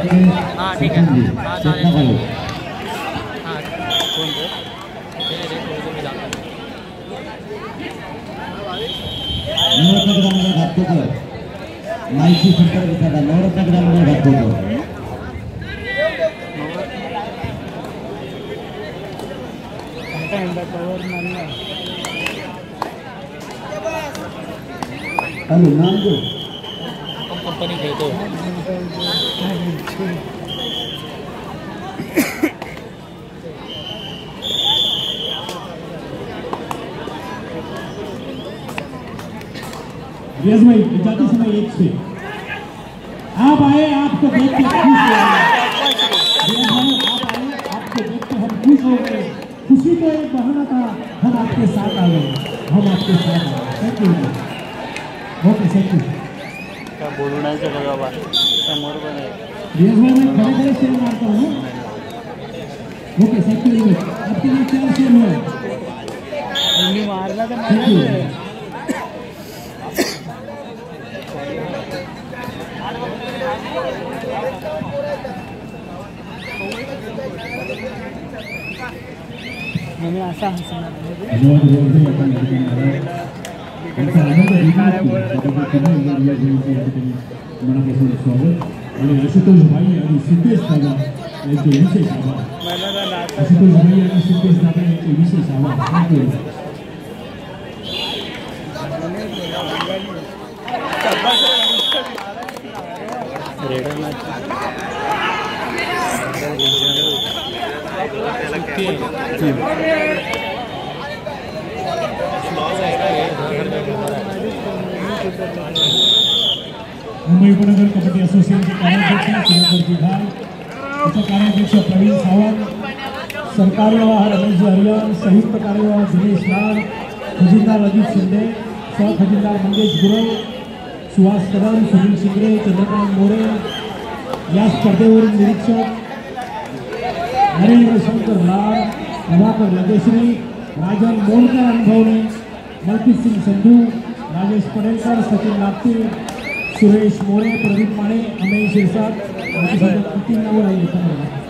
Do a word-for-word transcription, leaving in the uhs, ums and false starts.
हाँ ठीक है। हाँ चालेल। हाँ फोन पे नवरत्न ग्रामीण घाटकोपर माहिती संपर्क साधा नवरत्न ग्रामीण घाटकोपर हेलो नाम दो कंपनी दे दो यस भाई जाते समय एक से आप आए आपको देख के खुश हो गए। आप आए आपको देख के हम खुश हो गए। खुशी तो एक बहाना था, हम आपके साथ आ गए, हम आपके साथ आ गए। Thank you. Okay thank you. क्या बोलना है बाबा समोर पण आहे यस भाई मैं खड़े खड़े शेयर मारता हूँ। Okay thank you. आपके लिए चार शेयर है मारना तो मारना मैंने आशा हंसना मनापासून स्वागत आणि आशुतोष भाई आणि सिद्धेश दादा यांचे विशेष आभार। आशुतोष भाई आणि सिद्धेश दादा यांचे विशेष आभार। मुंबई उपनगर कबड्डी असोसिएशनचे कार्याध्यक्ष सुरेंद्रजी भाई, उपकार्याध्यक्ष प्रवीण सावंत, सरकार्यवाह रमेशजी हरियान, संयुक्त कार्यवाह दिनेश लाड, खजिनदार अजित शिंदे, सह खजिनदार मंगेश गुरव, सुहास कदम, सुनील शिंगरे, चंद्रकांत मोरे, या स्पर्धेवरील निरीक्षक नरेंद्र शंकर लाड, प्रभाकर लगेश्री, राजन मोलकर अनुभवणे, मलकीत सिंग संधू, राजेश पडेलकर, सचिन लागतील, सुरेश मोरे, प्रदीप माने, अमेय शिरसाट, तीन नंबर आहे।